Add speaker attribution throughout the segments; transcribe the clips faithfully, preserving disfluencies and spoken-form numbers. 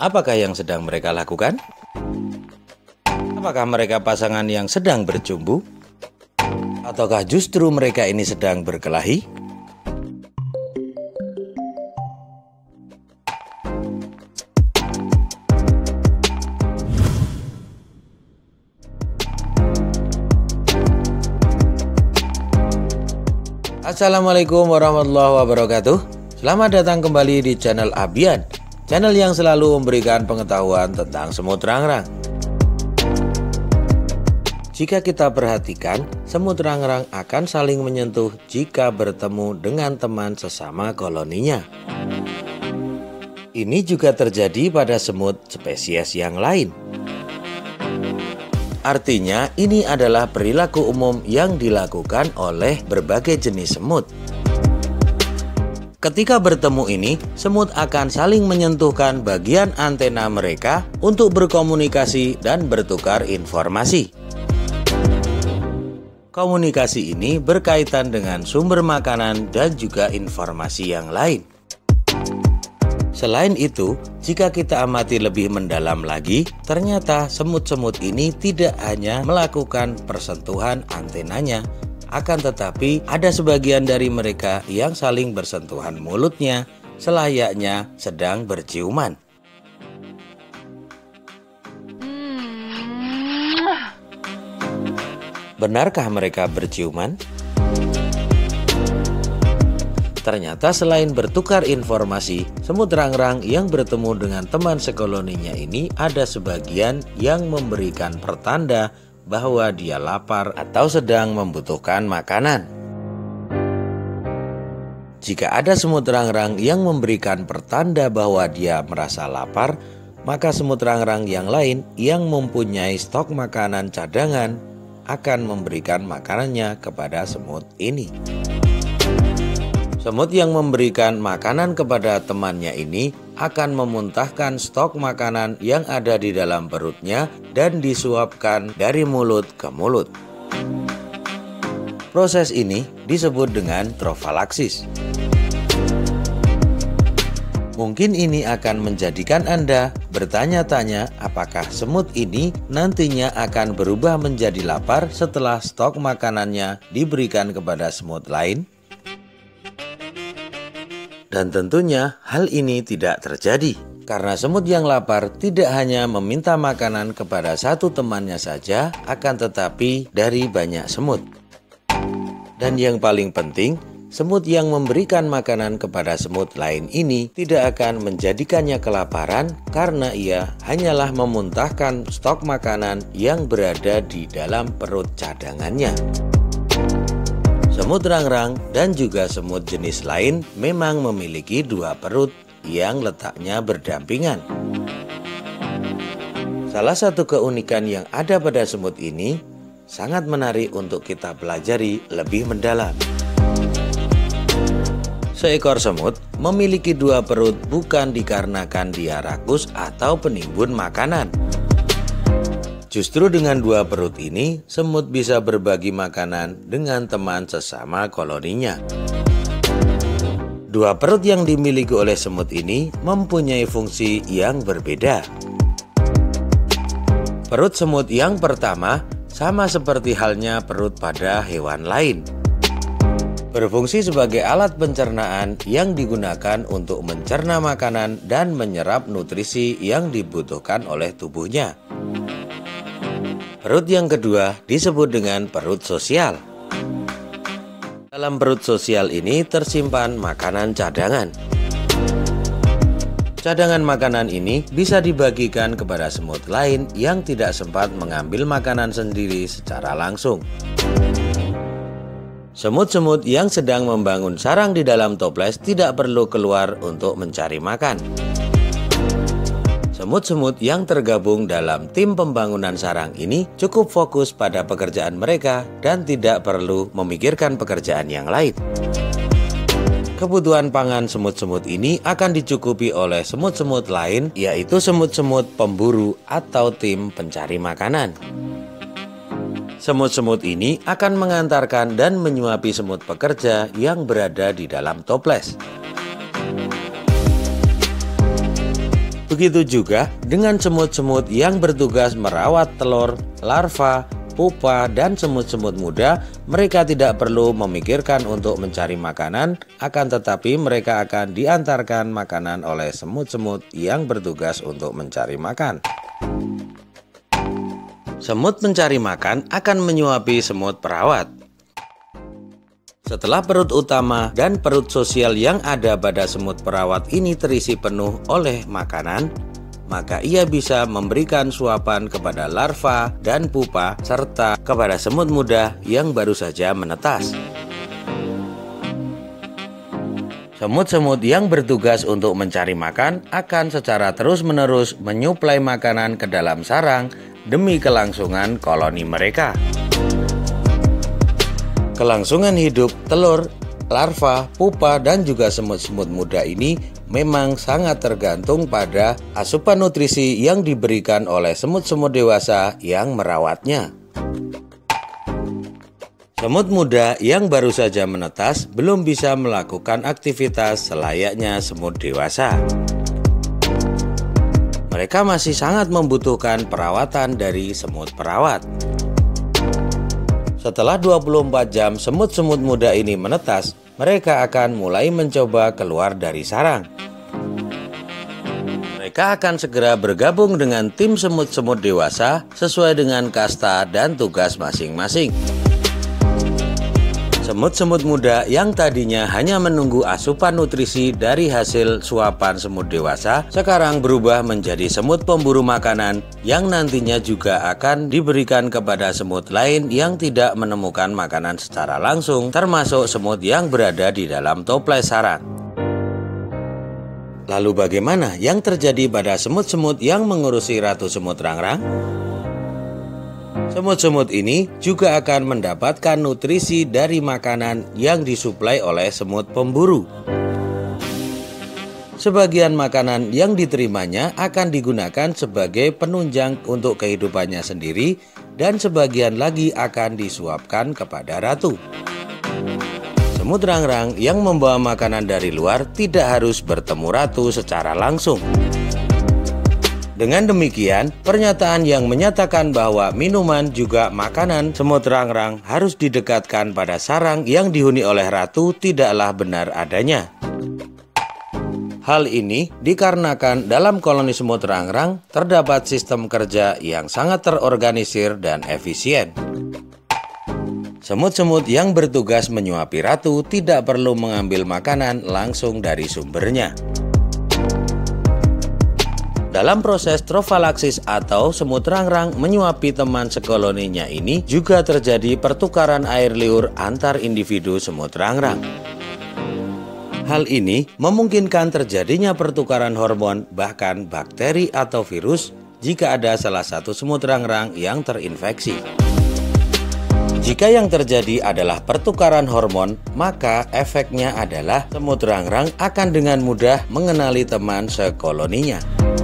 Speaker 1: Apakah yang sedang mereka lakukan? Apakah mereka pasangan yang sedang bercumbu? Ataukah justru mereka ini sedang berkelahi? Assalamualaikum warahmatullahi wabarakatuh. Selamat datang kembali di channel Abian, channel yang selalu memberikan pengetahuan tentang semut rangrang. Jika kita perhatikan, semut rangrang akan saling menyentuh jika bertemu dengan teman sesama koloninya. Ini juga terjadi pada semut spesies yang lain. Artinya, ini adalah perilaku umum yang dilakukan oleh berbagai jenis semut. Ketika bertemu ini, semut akan saling menyentuhkan bagian antena mereka untuk berkomunikasi dan bertukar informasi. Komunikasi ini berkaitan dengan sumber makanan dan juga informasi yang lain. Selain itu, jika kita amati lebih mendalam lagi, ternyata semut-semut ini tidak hanya melakukan persentuhan antenanya, akan tetapi ada sebagian dari mereka yang saling bersentuhan mulutnya selayaknya sedang berciuman. Benarkah mereka berciuman? Ternyata selain bertukar informasi, semut rangrang yang bertemu dengan teman sekoloninya ini ada sebagian yang memberikan pertanda bahwa dia lapar atau sedang membutuhkan makanan. Jika ada semut rangrang yang memberikan pertanda bahwa dia merasa lapar, maka semut rangrang yang lain yang mempunyai stok makanan cadangan akan memberikan makanannya kepada semut ini. Semut yang memberikan makanan kepada temannya ini akan memuntahkan stok makanan yang ada di dalam perutnya dan disuapkan dari mulut ke mulut. Proses ini disebut dengan trofalaksis. Mungkin ini akan menjadikan Anda bertanya-tanya apakah semut ini nantinya akan berubah menjadi lapar setelah stok makanannya diberikan kepada semut lain? Dan tentunya hal ini tidak terjadi, karena semut yang lapar tidak hanya meminta makanan kepada satu temannya saja, akan tetapi dari banyak semut. Dan yang paling penting, semut yang memberikan makanan kepada semut lain ini tidak akan menjadikannya kelaparan karena ia hanyalah memuntahkan stok makanan yang berada di dalam perut cadangannya. Semut rangrang dan juga semut jenis lain memang memiliki dua perut yang letaknya berdampingan. Salah satu keunikan yang ada pada semut ini sangat menarik untuk kita pelajari lebih mendalam. Seekor semut memiliki dua perut bukan dikarenakan dia rakus atau penimbun makanan. Justru dengan dua perut ini, semut bisa berbagi makanan dengan teman sesama koloninya. Dua perut yang dimiliki oleh semut ini mempunyai fungsi yang berbeda. Perut semut yang pertama sama seperti halnya perut pada hewan lain. Berfungsi sebagai alat pencernaan yang digunakan untuk mencerna makanan dan menyerap nutrisi yang dibutuhkan oleh tubuhnya. Perut yang kedua disebut dengan perut sosial. Dalam perut sosial ini tersimpan makanan cadangan. Cadangan makanan ini bisa dibagikan kepada semut lain yang tidak sempat mengambil makanan sendiri secara langsung. Semut-semut yang sedang membangun sarang di dalam toples tidak perlu keluar untuk mencari makan. Semut-semut yang tergabung dalam tim pembangunan sarang ini cukup fokus pada pekerjaan mereka dan tidak perlu memikirkan pekerjaan yang lain. Kebutuhan pangan semut-semut ini akan dicukupi oleh semut-semut lain, yaitu semut-semut pemburu atau tim pencari makanan. Semut-semut ini akan mengantarkan dan menyuapi semut pekerja yang berada di dalam toples. Begitu juga dengan semut-semut yang bertugas merawat telur, larva, pupa, dan semut-semut muda. Mereka tidak perlu memikirkan untuk mencari makanan, akan tetapi mereka akan diantarkan makanan oleh semut-semut yang bertugas untuk mencari makan. Semut mencari makan akan menyuapi semut perawat. Setelah perut utama dan perut sosial yang ada pada semut perawat ini terisi penuh oleh makanan, maka ia bisa memberikan suapan kepada larva dan pupa serta kepada semut muda yang baru saja menetas. Semut-semut yang bertugas untuk mencari makan akan secara terus-menerus menyuplai makanan ke dalam sarang demi kelangsungan koloni mereka. Kelangsungan hidup telur, larva, pupa, dan juga semut-semut muda ini memang sangat tergantung pada asupan nutrisi yang diberikan oleh semut-semut dewasa yang merawatnya. Semut muda yang baru saja menetas belum bisa melakukan aktivitas selayaknya semut dewasa. Mereka masih sangat membutuhkan perawatan dari semut perawat. Setelah dua puluh empat jam semut-semut muda ini menetas, mereka akan mulai mencoba keluar dari sarang. Mereka akan segera bergabung dengan tim semut-semut dewasa sesuai dengan kasta dan tugas masing-masing. Semut-semut muda yang tadinya hanya menunggu asupan nutrisi dari hasil suapan semut dewasa, sekarang berubah menjadi semut pemburu makanan yang nantinya juga akan diberikan kepada semut lain yang tidak menemukan makanan secara langsung, termasuk semut yang berada di dalam toples sarang. Lalu bagaimana yang terjadi pada semut-semut yang mengurusi ratu semut rangrang? Semut-semut ini juga akan mendapatkan nutrisi dari makanan yang disuplai oleh semut pemburu. Sebagian makanan yang diterimanya akan digunakan sebagai penunjang untuk kehidupannya sendiri, dan sebagian lagi akan disuapkan kepada ratu. Semut rangrang yang membawa makanan dari luar tidak harus bertemu ratu secara langsung. Dengan demikian, pernyataan yang menyatakan bahwa minuman juga makanan semut rangrang harus didekatkan pada sarang yang dihuni oleh ratu tidaklah benar adanya. Hal ini dikarenakan dalam koloni semut rangrang terdapat sistem kerja yang sangat terorganisir dan efisien. Semut-semut yang bertugas menyuapi ratu tidak perlu mengambil makanan langsung dari sumbernya. Dalam proses trofalaksis atau semut rangrang menyuapi teman sekoloninya ini juga terjadi pertukaran air liur antar individu semut rangrang. Hal ini memungkinkan terjadinya pertukaran hormon bahkan bakteri atau virus jika ada salah satu semut rangrang yang terinfeksi. Jika yang terjadi adalah pertukaran hormon, maka efeknya adalah semut rangrang akan dengan mudah mengenali teman sekoloninya.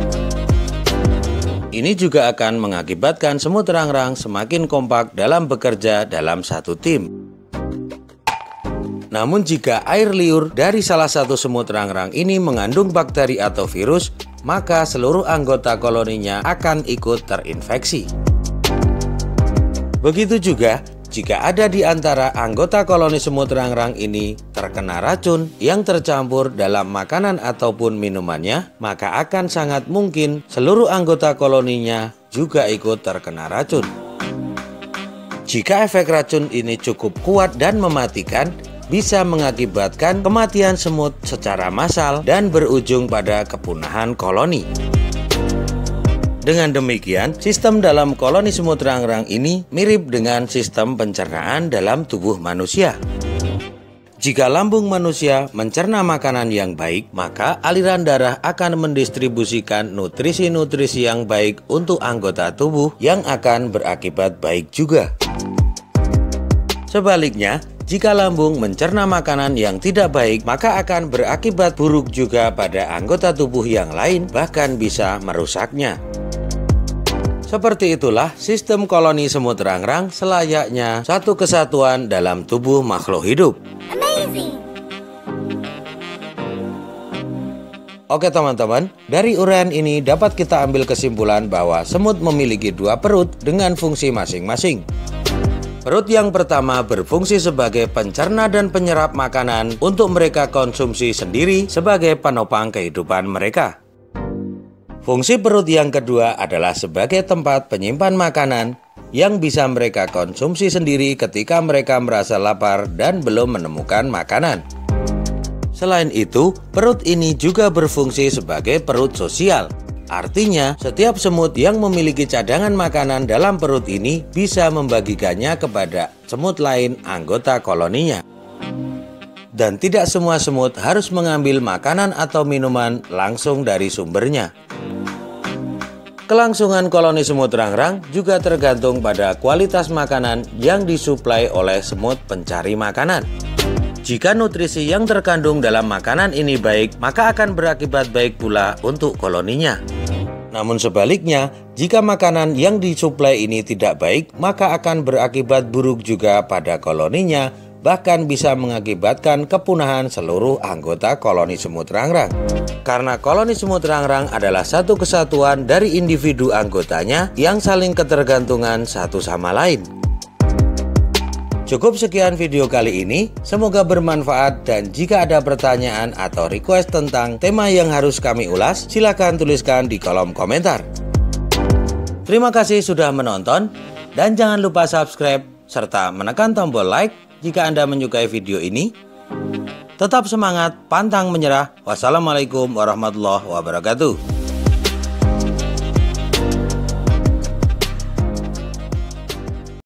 Speaker 1: Ini juga akan mengakibatkan semut rangrang semakin kompak dalam bekerja dalam satu tim. Namun jika air liur dari salah satu semut rangrang ini mengandung bakteri atau virus, maka seluruh anggota koloninya akan ikut terinfeksi. Begitu juga jika ada di antara anggota koloni semut rangrang ini terkena racun yang tercampur dalam makanan ataupun minumannya, maka akan sangat mungkin seluruh anggota koloninya juga ikut terkena racun. Jika efek racun ini cukup kuat dan mematikan, bisa mengakibatkan kematian semut secara massal dan berujung pada kepunahan koloni. Dengan demikian, sistem dalam koloni semut rangrang ini mirip dengan sistem pencernaan dalam tubuh manusia. Jika lambung manusia mencerna makanan yang baik, maka aliran darah akan mendistribusikan nutrisi-nutrisi yang baik untuk anggota tubuh yang akan berakibat baik juga. Sebaliknya, jika lambung mencerna makanan yang tidak baik, maka akan berakibat buruk juga pada anggota tubuh yang lain, bahkan bisa merusaknya. Seperti itulah sistem koloni semut rangrang selayaknya satu kesatuan dalam tubuh makhluk hidup.
Speaker 2: Amazing.
Speaker 1: Oke teman-teman, dari uraian ini dapat kita ambil kesimpulan bahwa semut memiliki dua perut dengan fungsi masing-masing. Perut yang pertama berfungsi sebagai pencerna dan penyerap makanan untuk mereka konsumsi sendiri sebagai penopang kehidupan mereka. Fungsi perut yang kedua adalah sebagai tempat penyimpan makanan yang bisa mereka konsumsi sendiri ketika mereka merasa lapar dan belum menemukan makanan. Selain itu, perut ini juga berfungsi sebagai perut sosial. Artinya, setiap semut yang memiliki cadangan makanan dalam perut ini bisa membagikannya kepada semut lain anggota koloninya. Dan tidak semua semut harus mengambil makanan atau minuman langsung dari sumbernya. Kelangsungan koloni semut rangrang juga tergantung pada kualitas makanan yang disuplai oleh semut pencari makanan. Jika nutrisi yang terkandung dalam makanan ini baik, maka akan berakibat baik pula untuk koloninya. Namun sebaliknya, jika makanan yang disuplai ini tidak baik, maka akan berakibat buruk juga pada koloninya, bahkan bisa mengakibatkan kepunahan seluruh anggota koloni semut rangrang. Karena koloni semut rangrang adalah satu kesatuan dari individu anggotanya yang saling ketergantungan satu sama lain. Cukup sekian video kali ini, semoga bermanfaat dan jika ada pertanyaan atau request tentang tema yang harus kami ulas, silakan tuliskan di kolom komentar. Terima kasih sudah menonton dan jangan lupa subscribe serta menekan tombol like jika Anda menyukai video ini. Tetap semangat, pantang menyerah. Wassalamualaikum warahmatullahi wabarakatuh.